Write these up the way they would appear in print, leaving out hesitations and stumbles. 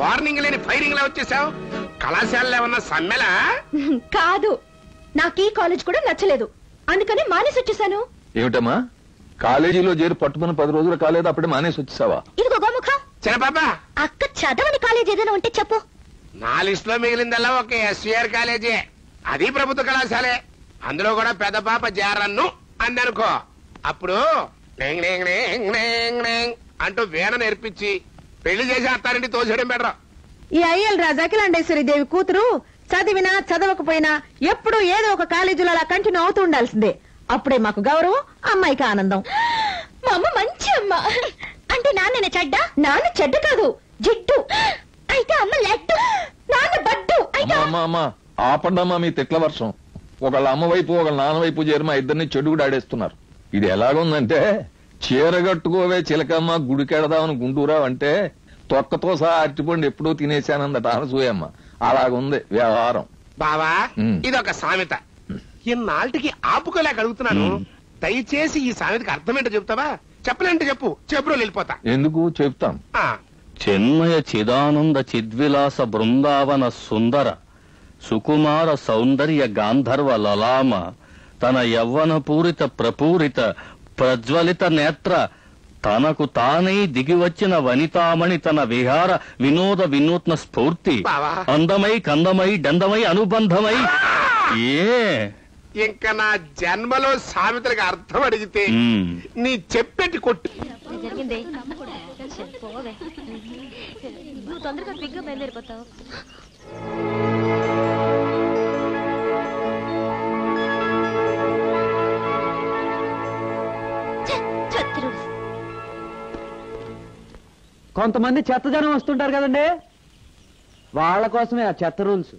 Warning లేని firing లా వచ్చేసావు. కళాశాలలో ఏమన్నా సమ్మెలా? కాదు, నాకు ఈ కాలేజ్ కూడా నచ్చలేదు, అందుకని మానేసి వచ్చేసాను. ఏమిటమ్మా, కాలేజీలో చేరి పట్టుకుని 10 రోజులు కాలేదు, అప్పుడే మానేసి వచ్చేసావా? ఇదిగో గోముఖం, చిన్నపాప అక్క చదవని కాలేజ్ ఏదైనా ఉంటే చెప్పు. నా లిస్ట్ లో మిగిలిందల్లా ఒక ఎస్వీఆర్ కాలేజీ, అది ప్రభుత్వ కళాశాలే. అందులో కూడా పెద్ద పాప జారన్ను అందనుకో, అప్పుడు అంటూ వీణ నేర్పించి పెళ్లి చేసి అత్తారింటి తోసేయడం బెటర్. ఈ అయ్యల్ రాజు అఖిలాండేశ్వరి దేవి కూతురు చదివినా చదవకపోయినా ఎప్పుడు ఏదో ఒక కాలేజీలో అలా కంటిన్యూ అవుతూ ఉండాల్సిందే. అప్పుడే మాకు గౌరవం, అమ్మాయికి ఆనందం. మా అమ్మ మంచి అమ్మ. అంటే నాన్న చెడ్డ? నాన్న చెడ్డ కాదు, జిడ్డు. అయితే అమ్మ లడ్డు, నాన్న బడ్డు. ఆపండమ్మా మీ తిట్ల వర్షం. ఒకళ్ళ అమ్మ వైపు ఒకళ్ళ నాన్న వైపు చేరి మా ఇద్దరిని చెడుగుడు ఆడేస్తున్నారు. ఇది ఎలాగుందంటే, చీరగట్టుకోవే చిలకమ్మ గుడికెడదామని గుంటూరావు అంటే తొక్కతో సహా అరటిపండు ఎప్పుడూ తినేశానందట అనసూయమ్మ. అలాగుంది వ్యవహారం. బావా, ఇదొక సామెత, ఇన్నాళ్ళకి ఆపుకోలేక అడుగుతున్నాను. దయచేసి ఈ సామెతకి అర్థమేంటో చెప్తావా? చెప్పలేంటే చెప్పు, చెప్పులో వెళ్ళిపోతా. ఎందుకు చెప్తాం. చిన్మయ చిదానంద చిద్విలాస బృందావన సుందర సుకుమార సౌందర్య గాంధర్వ లలామ తన యవ్వన పూరిత ప్రపూరిత ప్రజ్వలిత నేత్ర తనకు తానే దిగివచ్చిన వనితామణి తన విహార వినోద వినూత్న స్ఫూర్తి అందమై కందమై డందమై అనుబంధమై. ఇంకా నా జన్మలో సామెతలకు అర్థం అడిగితే నీ చెప్పేటి కొట్టు. తొందరగా బిగ్గా బయలుదేరిపోతావు. కొంతమంది చెత్త జనం వస్తుంటారు కదండి, వాళ్ళ కోసమే ఆ చెత్త రూల్స్.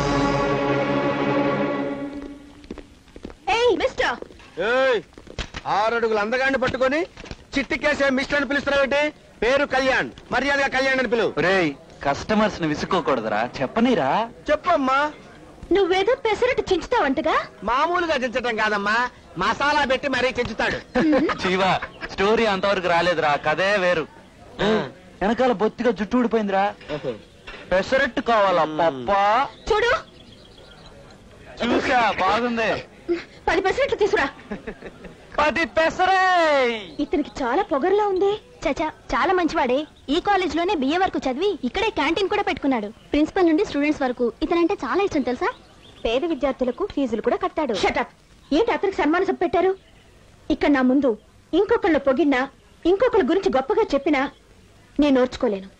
మిస్టర్ 6 అడుగులు అందగాన్ని పట్టుకొని చిట్టికేసే మిస్టర్ అని పిలుస్తున్నావేంటి? పేరు కళ్యాణ్, మర్యాదగా కళ్యాణ్ అని పిలువు. రేయ్, కస్టమర్స్ ని విసుకోకూడదురా, చెప్పనీరా. చెప్పమ్మా. నువ్వేదో పెసరట్టు చించుతావంటగా? మామూలుగా చించటం కాదమ్మా, మసాలా పెట్టి మరీ చించుతాడు. జీవా, స్టోరీ అంతవరకు రాలేదురా, కదే వేరు. వెనకాల బొత్తిగా జుట్టు ఊడిపోయిందిరా. పెసరట్టు కావాలా పప్పా? చూడు, చూసా, బాగుంది. 10 పెసరట్లు తీసురా. 10 పెసరే. ఇతనికి చాలా పొగరులా ఉంది. చచా, చాలా మంచివాడే. ఈ కాలేజ్ లోనే బిఏ వరకు చదివి ఇక్కడే క్యాంటీన్ కూడా పెట్టుకున్నాడు. ప్రిన్సిపల్ నుండి స్టూడెంట్స్ వరకు ఇతనంటే చాలా ఇష్టం తెలుసా. పేద విద్యార్థులకు ఫీజులు కూడా కట్టాడు. షటప్. ఏంటి అతనికి సన్మాన సభ పెట్టారు? ఇక్కడ నా ముందు ఇంకొకళ్ళు పొగిడినా, ఇంకొకళ్ళ గురించి గొప్పగా చెప్పినా నేను ఓర్చుకోలేను.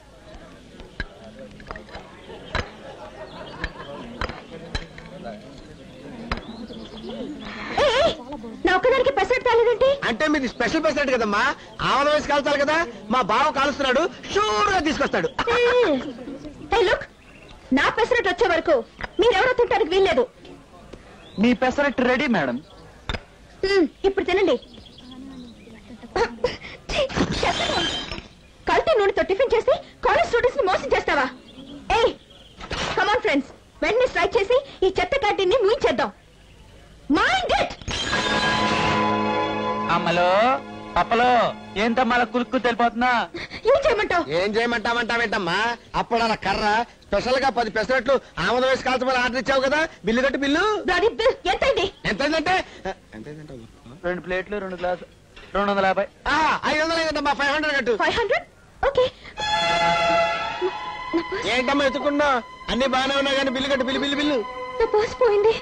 నా ఒక్కదానికి పెసరట్ తాలేదంటే? అంటే మీది స్పెషల్ పెసరట్ కదమ్మా, ఆవల వయసు కాల్చాలి కదా. మా బావ కాలుస్తున్నాడు, షూర్ గా తీసుకొస్తాడు. లుక్, నా పెసరట్ వచ్చే వరకు మీరెవరో తింటానికి వీల్లేదు. మీ పెసరట్ రెడీ మేడం. ఇప్పుడు తినండి. కల్తీ నూనెతో టిఫిన్ చేసి కాలేజ్ స్టూడెంట్స్ ని మోసం చేస్తావా? ఏయ్, కమాన్ ఫ్రెండ్స్, వెంటనే స్ట్రైక్ చేసి ఈ చెత్త క్యాంటీన్ ని ముయించేద్దాం. Mind it. అమ్మలో పప్పలో ఏంటమ్మా కులుక్కు తెలిపోతున్నా? ఏం చేయమంటావు? ఏం చేయమంటావేంటమ్మా? అప్పుడు అలా కర్ర స్పెషల్ గా 10 పెసరట్లు ఆమద వయసు కాల్చమని ఆర్డర్ ఇచ్చావు కదా. బిల్లు కట్టి బిల్లు. ఎంతైంది? ఎంతైందంటే 2 ప్లేట్లు 2 గ్లాసు 250. 500 అయిందమ్మా. 500 కట్టు. 500? ఓకే. ఏంటమ్మా ఎత్తుకున్నా? అన్ని బాగానే ఉన్నా కానీ బిల్లు కట్టు. Bill bill bill. నా పర్స్ పోయింది.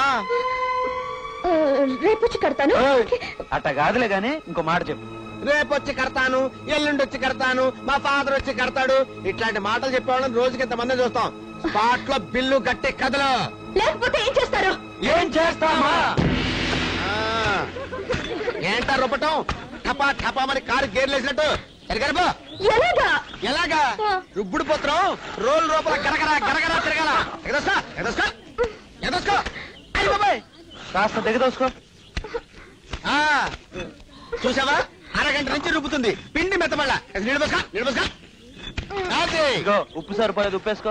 రేపు వచ్చి కడతాను. అట్ట కాదులే గాని ఇంకో మాట చెప్పు. రేపు వచ్చి కడతాను, ఎల్లుండి వచ్చి కడతాను, మా ఫాదర్ వచ్చి కడతాడు, ఇట్లాంటి మాటలు చెప్పేవాళ్ళని రోజుకి ఇంతమంది చూస్తాం. స్పాట్ లో బిల్లు కట్టి కదలు. లేకపోతే ఏం చేస్తారు? ఏం చేస్తామా? ఏంటా రూపటం? టపా టపా మరి కారు గేర్లేసినట్టు ఎలాగా? ఎలాగా? రుబ్బుడు పోత్రం రోల్ రూపల గరగరా గరగరా తిరగాల. ఎదోసుకో ఎదోసుకో ఎదోసుకో. అయ్యి బాబాయ్, కాస్త దిగదోసుకో. చూసావా, అరగంట నుంచి రుబ్బుతుంది, పిండి మెత్తబళ్ళ. నిలబోసుకో నిలబోసుకో. ఉప్పు సరిపోలేదు, ఉప్పేసుకో.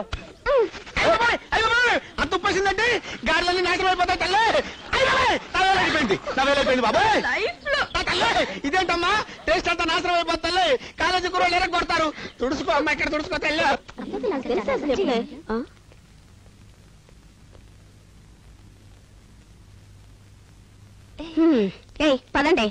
అంత ఉప్పేసిందంటే గాడిలన్నీ నాశనం అయిపోతాయి. తల్లి తవేలైపోయింది బాబాయ్. ఇదేంటమ్మా టేస్ట్ అంతా నాశనం అయిపోతుంది. కాలేజీ కుర్రోళ్ళు ఎరగ కొడతారు. తుడుచుకో అమ్మా, ఇక్కడ తుడుచుకో తల్లి. నాకు తెలుసు అసలు చెప్పలే. ఏయ్ పదండి.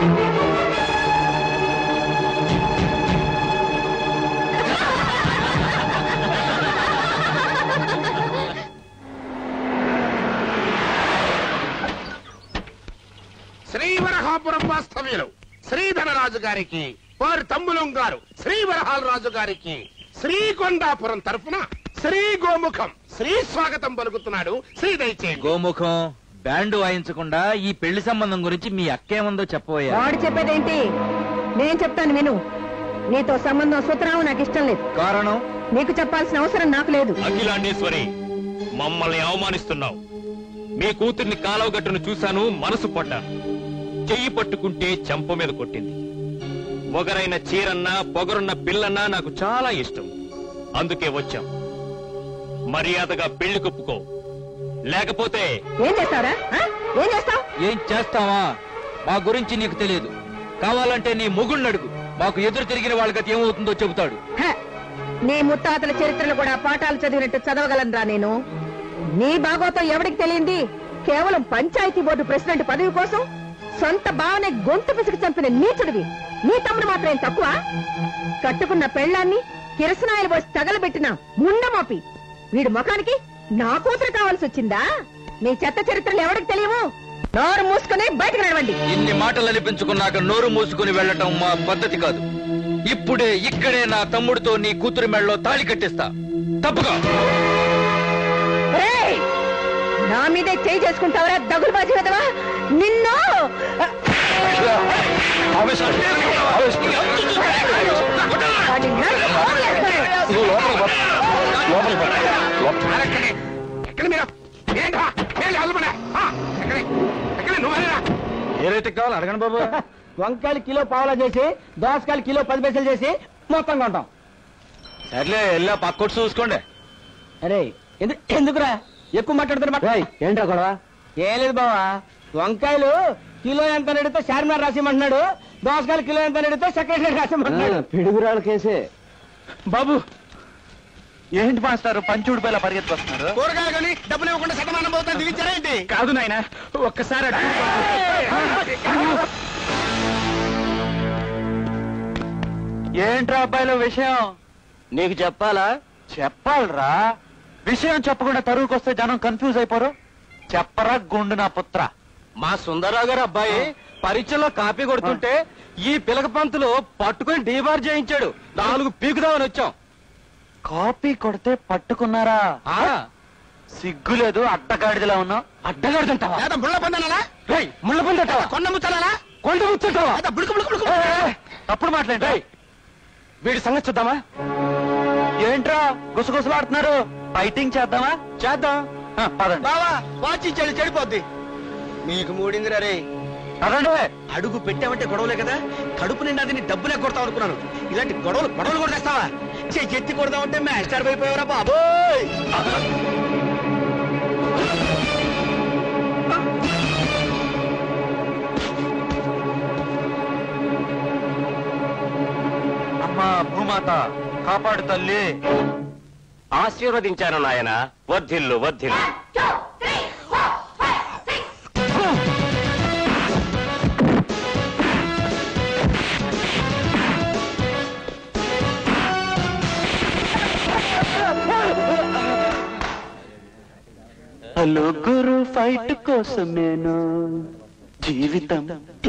శ్రీవరహాపురం వాస్తవ్యులు శ్రీధరరాజు గారికి, వారి తమ్ములం గారు శ్రీవరహాల రాజు గారికి శ్రీకొండాపురం తరఫున శ్రీ గోముఖం శ్రీ స్వాగతం పలుకుతున్నాడు. శ్రీ దయచేయండి. గోముఖం బ్యాండ్ వాయించకుండా ఈ పెళ్లి సంబంధం గురించి మీ అక్కేముందో చెప్పబోయా. వాడు చెప్పేదేంటి? నేను చెప్తాను విను. నీతో సంబంధం సూత్రావు నాకు ఇష్టం లేదు. కారణం నీకు చెప్పాల్సిన అవసరం నాకు లేదు. అఖిలాండేశ్వరి, మమ్మల్ని అవమానిస్తున్నావు. మీ కూతుర్ని కాలవగట్టును చూశాను, మనసు పడ్డాను. చెయ్యి పట్టుకుంటే చెంప మీద కొట్టింది. పొగరైన చీరన్నా పొగరున్న పిల్లన్నా నాకు చాలా ఇష్టం. అందుకే వచ్చాం. మర్యాదగా పెళ్లి కొప్పుకో, లేకపోతే ఏం చేస్తారా? ఏం చేస్తావు? ఏం చేస్తావా? మా గురించి నీకు తెలియదు. కావాలంటే నీ మొగుణ్ణి అడుగు. మాకు ఎదురు తిరిగిన వాళ్ళ గతి ఏమవుతుందో చెబుతాడు. నీ ముత్తాతల చరిత్రలు కూడా పాఠాలు చదివినట్టు చదవగలనురా నేను. నీ బాగోతో ఎవడికి తెలియంది? కేవలం పంచాయతీ బోర్డు ప్రెసిడెంట్ పదవి కోసం సొంత బావనే గొంతు పిసికి చంపిన నీచుడివి. నీ తమ్ముడు మాత్రం తక్కువ? కట్టుకున్న పెళ్లాన్ని కిరసనాయలు పోసి తగలబెట్టిన ముండమోపి వీడి ముఖానికి నా కూతురు కావాల్సి వచ్చిందా? నీ చెత్త చరిత్రలు ఎవరికి తెలియవు? నోరు మూసుకుని బయటకు నడవండి. ఇన్ని మాటలు అనిపించుకున్నాక నోరు మూసుకుని వెళ్లటం మా పద్ధతి కాదు. ఇప్పుడే ఇక్కడే నా తమ్ముడితో నీ కూతురి మెడలో తాళి కట్టిస్తా. తప్పుగా నా మీదే చేయి చేసుకుంటావరా దగులు బాజీ కదవా నిన్ను. ఏదైతే కావాలి అడగండి బాబు. వంకాయలు కిలో పావులా చేసి, దోసకాయలు కిలో 10 పైసలు చేసి మొత్తం కొంటాం. సర్లే వెళ్ళా పక్కొట్టు చూసుకోండి. అరే ఎందుకురా ఎక్కువ మాట్లాడుతున్నా? ఏంటో గొడవ? ఏం లేదు బావా, వంకాయలు కిలో ఎంత నడితే చార్మినార్ రాసిమంటున్నాడు, దోసకాయలు కిలో ఎంత నడితే సెక్రటరీ రాసిమంటున్నాడు. పిడుగురాళ్ళ కేసే బాబు. ఏంటి మాస్టారు పంచుడిపైలా పరిగెత్తుకొస్తున్నారు? కూరగాయలు కానీ డబ్బులు ఇవ్వకుండా శతమానం పోతా దిగించారా ఏంటి? కాదు నాయన, ఒక్కసారి ఏంట్రా అబ్బాయిలో విషయం? నీకు చెప్పాలా? చెప్పాలరా. విషయం చెప్పకుండా తరువుకొస్తే జనం కన్ఫ్యూజ్ అయిపోరు. చెప్పరా గుండు నా పుత్ర. మా సుందరరావు గారు అబ్బాయి పరీక్షలో కాపీ కొడుతుంటే ఈ పిలక పంతులు పట్టుకుని డీబార్ చేయించాడు. 4 పీకుదామని వచ్చాం. కాపీ కొడితే పట్టుకున్నారా? సిగ్గులేదు, అడ్డగాడిదలా ఉన్నావు. అడ్డగాడిదంటావా? ముళ్ళ పందనాలా? ముళ్ళ పందంటావా? కొండ ముచ్చాలా? కొండ ముచ్చంటావా? బుడుకు బుడుకు తప్పుడు మాట్లాడి వీడి సంగతి చూద్దామా? ఏంట్రా గుసగుసలాడుతున్నారు? ఫైటింగ్ చేద్దామా? చేద్దాం. పదండి. బావా వాచి చెడు చెడిపోద్ది. నీకు మూడిందిరా రే. పదండి. అడుగు పెట్టామంటే గొడవలే కదా. కడుపు నిండా దీన్ని డబ్బులే కొడతావు అనుకున్నాను. ఇలాంటి గొడవలు కూడా తెస్తావా? చెత్తి కొడదామంటే మాస్టర్ అయిపోయావరా బాబోయ్. అమ్మా భూమాత కాపాడు తల్లి. ఆశీర్వదించాను నాయన. వర్ధిల్లు వర్ధిల్లు. నలుగురు ఫైట్ కోసం నేను జీవితం.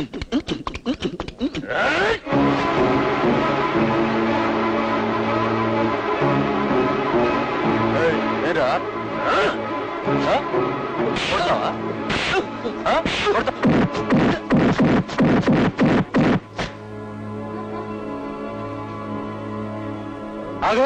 ఆగో.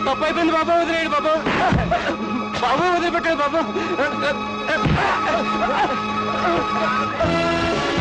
తప్పు అయిపోయింది బాబు, వదిలేయండి బాబు. బాబు వదిలిపెట్టాడు బాబు.